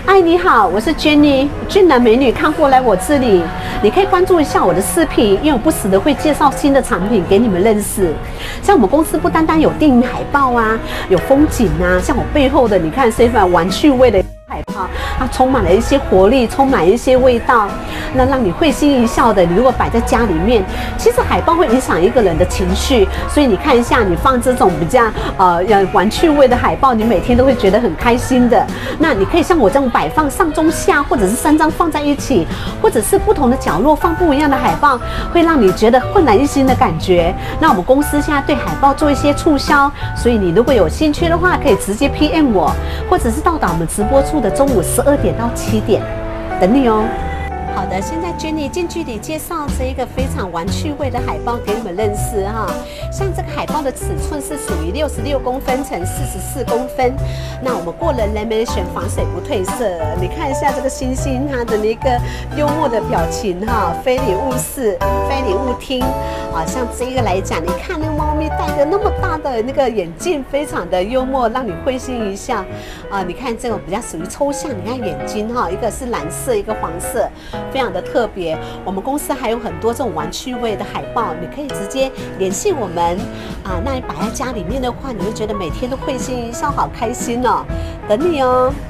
嗨，你好，我是 Jenny， 俊男美女看过来我这里，你可以关注一下我的视频，因为我不时的会介绍新的产品给你们认识。像我们公司不单单有电影海报啊，有风景啊，像我背后的，你看是一款玩趣味的海报，它充满了一些活力，充满一些味道，那让你会心一笑的。你如果摆在家里面，其实海报会影响一个人的情绪，所以你看一下，你放这种比较玩趣味的海报，你每天都会觉得很开心的。那你可以像我这样摆放上中下，或者是3张放在一起，或者是不同的角落放不一样的海报，会让你觉得焕然一新的感觉。那我们公司现在对海报做一些促销，所以你如果有兴趣的话，可以直接 PM 我，或者是到达我们直播处的中午12点到7点，等你哦。好的，现在 Jenny 近距离介绍这一个非常玩趣味的海报给你们认识哈。像这个海报的尺寸是属于66公分乘44公分。那我们过人 lamination 防水不褪色。你看一下这个星星它的那个幽默的表情哈，非礼勿视，非礼勿听啊。像这个来讲，你看那个猫咪戴着那么大的那个眼镜，非常的幽默，让你会心一笑啊。你看这种比较属于抽象，你看眼睛哈，一个是蓝色，一个黄色。非常的特别，我们公司还有很多这种玩趣味的海报，你可以直接联系我们啊。那你摆在家里面的话，你会觉得每天都会心一笑，好开心哦，等你哦。